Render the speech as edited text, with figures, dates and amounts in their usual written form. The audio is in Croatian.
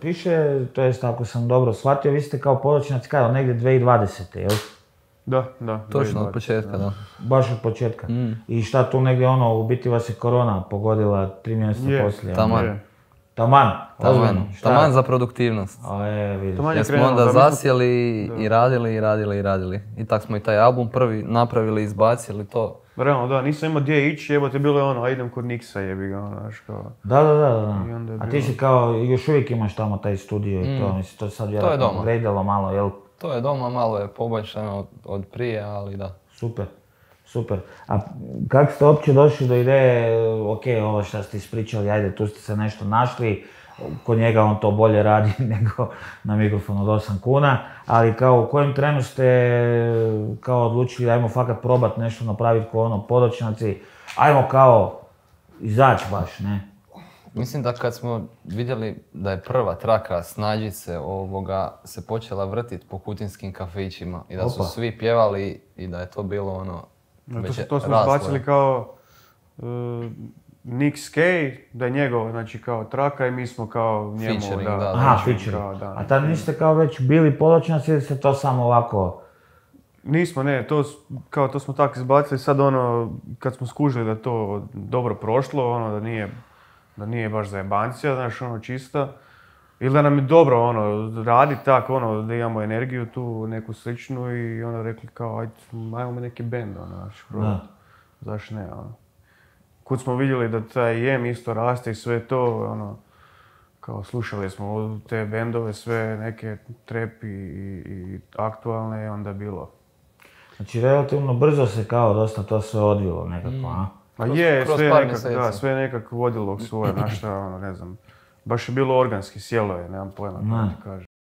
piše, to jest ako sam dobro shvatio, vi ste kao Podočnjaci kao negdje 2020. jel? Da. Točno od početka, da. Baš od početka. I šta tu negdje u biti vas je korona pogodila 3 mjeseca poslije? Taman za produktivnost. Jer smo onda zasjeli i radili. I tak smo i taj album prvi napravili, izbacili to. Realno, da, nisam imao gdje ići, jebote, bilo je ono, a idem kod Niksa, jebi ga, ono, znaš kao... Da. A ti si kao, još uvijek imaš tamo taj studio i to, mislim, to sad vjerojatno gledalo malo, jel? To je doma, malo je poboljšano od prije, ali da. Super. A kako ste uopće došli do ideje, ok, ovo što ste ispričali, ajde, tu ste se nešto našli, kod njega on to bolje radi nego na mikrofon od 8 kuna, ali kao u kojem trenu ste kao odlučili, ajmo fakat probat nešto napraviti ko ono Podočnjaci, ajmo kao izaći baš, ne? Mislim da kad smo vidjeli da je prva traka Snađice se počela vrtiti po kutinskim kafićima i da su svi pjevali i da je to bilo ono već to smo izbacili kao Nick Skay, da je njegov, znači kao traka i mi smo kao njemu, featuring, da. Aha, featuring. A tad niste kao već bili Podočnjaci ili se to samo ovako... Nismo, ne, to smo tako izbacili sad ono, kad smo skužili da je to dobro prošlo, ono da nije baš zajebancija, znaš, ono čista. Ili da nam je dobro, ono, radi tako, ono, da imamo energiju tu, neku sličnu i ono rekli kao, ajmo neki band, ono, znaš, probati. Zašto ne, ono. Kud smo vidjeli da taj jem isto raste i sve to, ono, kao slušali smo te bendove, sve neke trap i aktualne, onda je bilo. Znači, relativno brzo se kao dosta to sve odvilo nekako, a? Pa sve nekak vodilo svoje, znaš šta, ono, ne znam. Baš je bilo organski, sjelo je, nemam pojma kako ti kažem.